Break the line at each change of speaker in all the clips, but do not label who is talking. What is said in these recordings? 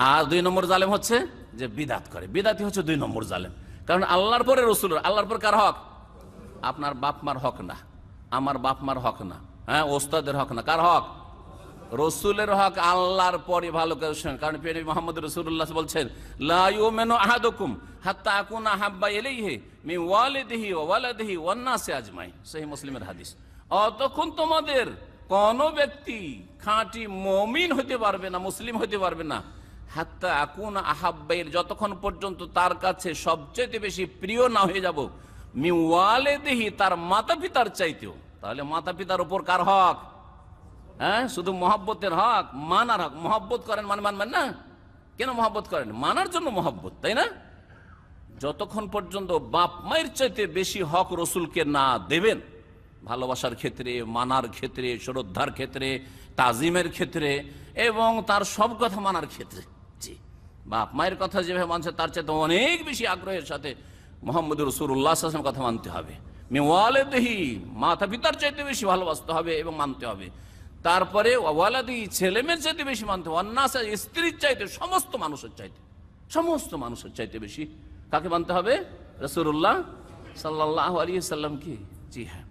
আর 2 নম্বর জালেম হচ্ছে যে বিদাত করে, বিদাতি হচ্ছে 2 নম্বর জালেম। কারণ আল্লাহর পরে রসুলের, আল্লাহর পর কার হক? আপনার বাপ মার হক না, আমার বাপ মার হক না, হ্যাঁ, ওস্তাদের হক না, কার হক? রসুলের হক। আল্লাহর পরে ভালো কাজ। কারণ মুহাম্মদ রাসূলুল্লাহ বলছেন, লা ইউমিনু আহাদুকুম হাত্তা আকুনা আহাব্বা ইলাইহি মিন ওয়ালিদিহি ওয়া ওয়ালাদিহি ওয়ান নাসি আজমাইন, সহিহ মুসলিমের হাদিস। অতক্ষণ তোমাদের কোন ব্যক্তি খাঁটি মুমিন হতে পারবে না, মুসলিম হতে পারবে না, হাত্তা আকুনা আহাব্বা, যতক্ষণ পর্যন্ত তার কাছে সবচেয়ে বেশি প্রিয় না হয়ে যাব, মিন ওয়ালিদিহি, তার মাতা পিতার চাইতেও। তাহলে মাতা পিতার উপর কার হক? হ্যাঁ, শুধু মহব্বতের হক, মানার হক। মহব্বত করেন মানে মানবেন না? কেন মহব্বত করেন? মানার জন্য মহব্বত, তাই না? যতক্ষণ পর্যন্ত বাপ মায়ের চাইতে বেশি হক রসুলকে না দেবেন, ভালোবাসার ক্ষেত্রে, মানার ক্ষেত্রে, শ্রদ্ধার ক্ষেত্রে, তাজিমের ক্ষেত্রে এবং তার সব কথা মানার ক্ষেত্রে, জি, বাপ মায়ের কথা যেভাবে মানছে তার চাইতে অনেক বেশি আগ্রহের সাথে মুহাম্মদ রাসূলুল্লাহ সাল্লাল্লাহু আলাইহি ওয়াসাল্লামের কথা মানতে হবে। ওয়ালিদিহি, মাতা পিতার চাইতে বেশি ভালোবাসতে হবে এবং মানতে হবে। তারপরে ওয়ালাদি, ছেলেমেয়ের চাইতে বেশি মানতে হবে। অন্যাস, স্ত্রীর চাইতে, সমস্ত মানুষের চাইতে, সমস্ত মানুষের চাইতে বেশি কাকে মানতে হবে? রাসূলুল্লাহ সাল্লাল্লাহু আলাইহি ওয়াসাল্লামকে। জি হ্যাঁ,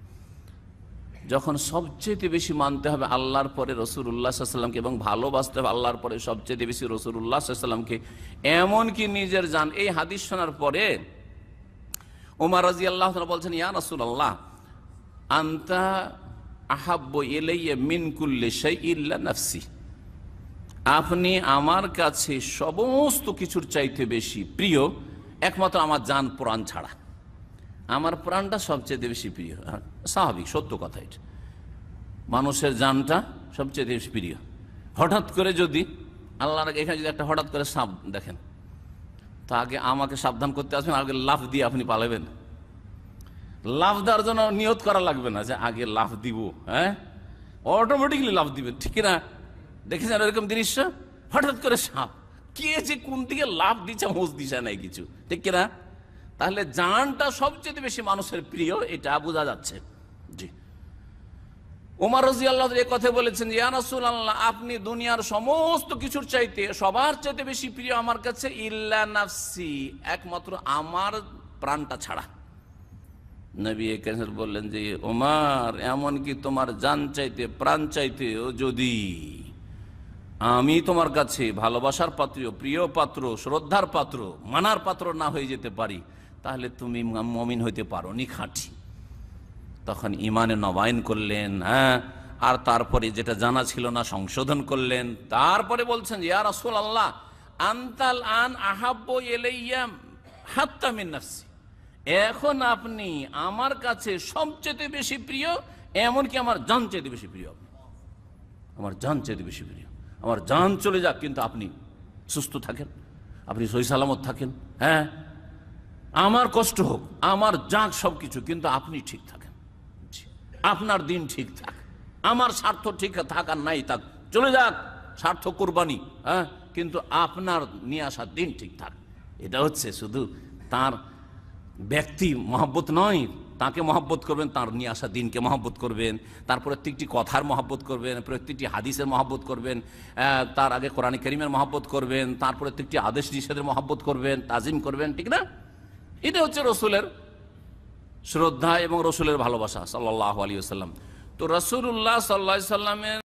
যখন সবচেয়ে বেশি মানতে হবে আল্লাহর পরে রাসূলুল্লাহ সাল্লাল্লাহু আলাইহি ওয়াসাল্লামকে এবং ভালোবাসতে হবে আল্লাহর পরে সবচেয়ে বেশি রাসূলুল্লাহ সাল্লাল্লাহু আলাইহি ওয়াসাল্লামকে, এমনকি নিজের জান। এই হাদিস শোনার পরে ওমর রাদিয়াল্লাহু তাআলা বলছেন, ইয়া রাসূলুল্লাহ, আনতা আহাব্বু ইলাইয়া মিন কুল্লি শাইইন ইল্লা নাফসি, আপনি আমার কাছে সমস্ত কিছুর চাইতে বেশি প্রিয় একমাত্র আমার জান প্রাণ ছাড়া। আমার প্রাণটা সবচেয়ে বেশি প্রিয়। স্বাভাবিক, সত্য কথা এটা। মানুষের জানটা সবচেয়ে বেশি প্রিয়। হঠাৎ করে যদি আল্লাহর এখানে যদি একটা হঠাৎ করে সাপ দেখেন, তা আগে আমাকে সাবধান করতে আসবেন, আগে লাফ দিয়ে আপনি পালাবেন। লাফ দেওয়ার জন্য নিয়ত করা লাগবে না যে আগে লাফ দিব, হ্যাঁ, অটোমেটিকলি লাফ দিবেন, ঠিক না? দেখেছেন এরকম দৃশ্য? হঠাৎ করে সাপ, কে যে কোন দিকে লাফ দিচ্ছে হোঁচ দিশা নাই কিছু, ঠিক না? তাহলে জানটা সবচেয়ে বেশি মানুষের প্রিয়, এটা বোঝা যাচ্ছে। জি, ওমর রাদিয়াল্লাহু আনহু এই কথা বলেছেন, ইয়া রাসূলুল্লাহ, আপনি দুনিয়ার সমস্ত কিছুর চাইতে সবার চাইতে বেশি প্রিয় আমার কাছে, ইল্লা নাফসি, একমাত্র আমার প্রাণটা ছাড়া। নবী কারীম বললেন যে, ওমর, এমনকি তোমার জান চাইতে, প্রাণ চাইতে যদি আমি তোমার কাছে ভালোবাসার পাত্র, প্রিয় পাত্র, শ্রদ্ধার পাত্র, মানার পাত্র না হয়ে যেতে পারি, তাহলে তুমি মুমিন হইতে পারো নি খাঁটি। তখন ইমানে নবায়ন করলেন, হ্যাঁ, আর তারপরে যেটা জানা ছিল না সংশোধন করলেন। তারপরে বলছেন, ইয়া রাসূলুল্লাহ, আনতাল আন আহাব্বু ইলাইয়া হাত্তা মিন নাফসি, এখন আপনি আমার কাছে সবচেয়ে বেশি প্রিয়, এমনকি আমার জান চাইতে বেশি প্রিয়। আমার জান চাইতে বেশি প্রিয়। আমার জান চলে যাক, কিন্তু আপনি সুস্থ থাকেন, আপনি সহি সালামত থাকেন, হ্যাঁ, আমার কষ্ট হোক, আমার যাক সবকিছু, কিন্তু আপনি ঠিক থাকেন, আপনার দিন ঠিক থাক, আমার স্বার্থ ঠিক থাক আর নাই থাক, চলে যাক স্বার্থ কোরবানি, হ্যাঁ, কিন্তু আপনার নিয়ে আসার দিন ঠিক থাক। এটা হচ্ছে শুধু তার ব্যক্তি মহব্বত নয়, তাকে মহব্বত করবেন, তার নিয়ে আসা দিনকে মহব্বত করবেন, তার প্রত্যেকটি কথার মহব্বত করবেন, প্রত্যেকটি হাদিসের মহব্বত করবেন, তার আগে কোরআন কারীমের মহব্বত করবেন, তার প্রত্যেকটি আদেশ নিষেধের মহব্বত করবেন, তাজিম করবেন, ঠিক না? এটা হচ্ছে রসুলের শ্রদ্ধা এবং রসুলের ভালোবাসা সাল্লাল্লাহু আলাইহি ওয়াসাল্লাম। তো রাসূলুল্লাহ সাল্লাল্লাহু আলাইহি ওয়াসাল্লামের